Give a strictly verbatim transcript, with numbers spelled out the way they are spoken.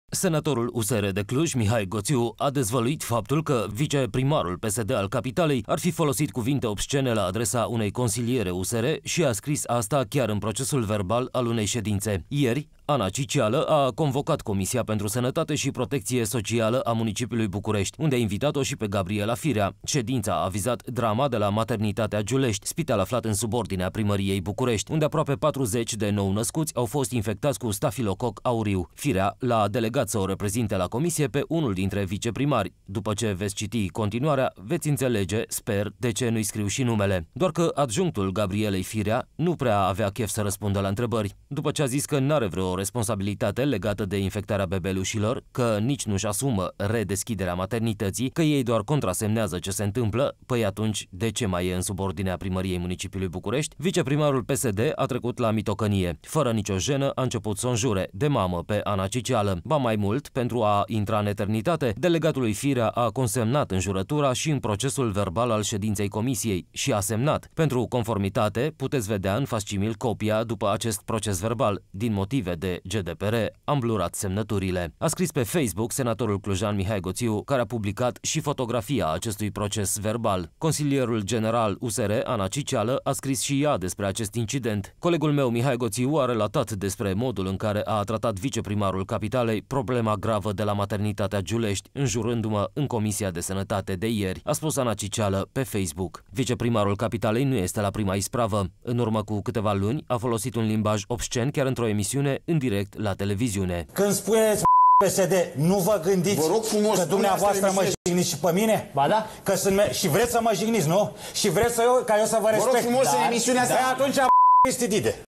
Senatorul U S R de Cluj, Mihai Goțiu, a dezvăluit faptul că viceprimarul P S D al capitalei ar fi folosit cuvinte obscene la adresa unei consiliere U S R și a scris asta chiar în procesul verbal al unei ședințe. Ieri, Ana Cicială a convocat Comisia pentru Sănătate și Protecție Socială a municipiului București, unde a invitat-o și pe Gabriela Firea. Ședința a vizat drama de la Maternitatea Giulești, spital aflat în subordinea primăriei București, unde aproape patruzeci de nou-născuți au fost infectați cu stafilococ auriu. Firea l-a delegat să o reprezinte la comisie pe unul dintre viceprimari. După ce veți citi continuarea, veți înțelege, sper, de ce nu-i scriu și numele. Doar că adjunctul Gabrielei Firea nu prea avea chef să răspundă la întrebări. După ce a zis că n-are vreo responsabilitate legată de infectarea bebelușilor, că nici nu-și asumă redeschiderea maternității, că ei doar contrasemnează ce se întâmplă, păi atunci de ce mai e în subordinea primăriei municipiului București? Viceprimarul P S D a trecut la mitocănie. Fără nicio jenă a început să o înjure de mamă pe Ana Cicială. Ba mai mult, pentru a intra în eternitate, delegatului Firea a consemnat înjurătura și în procesul verbal al ședinței comisiei și a semnat. Pentru conformitate, puteți vedea în fascimil copia după acest proces verbal. Din motive de G D P R, am blurat semnăturile. A scris pe Facebook senatorul clujan Mihai Goțiu, care a publicat și fotografia acestui proces verbal. Consilierul general U S R, Ana Cicială, a scris și ea despre acest incident. Colegul meu, Mihai Goțiu, a relatat despre modul în care a tratat viceprimarul capitalei problema gravă de la Maternitatea Giulești, înjurându-mă în Comisia de Sănătate de ieri, a spus Ana Cicială pe Facebook. Viceprimarul capitalei nu este la prima ispravă. În urmă cu câteva luni a folosit un limbaj obscen chiar într-o emisiune în direct la televiziune. Când spuneți P S D, nu vă gândiți vă rog frumos, că dumneavoastră mă jigniți și pe mine? Ba da? Că sunt și vreți să mă jigniți, nu? Și vreți să eu, ca eu să vă respect. Vă rog frumos, dar, în emisiunea asta. Atunci stidide.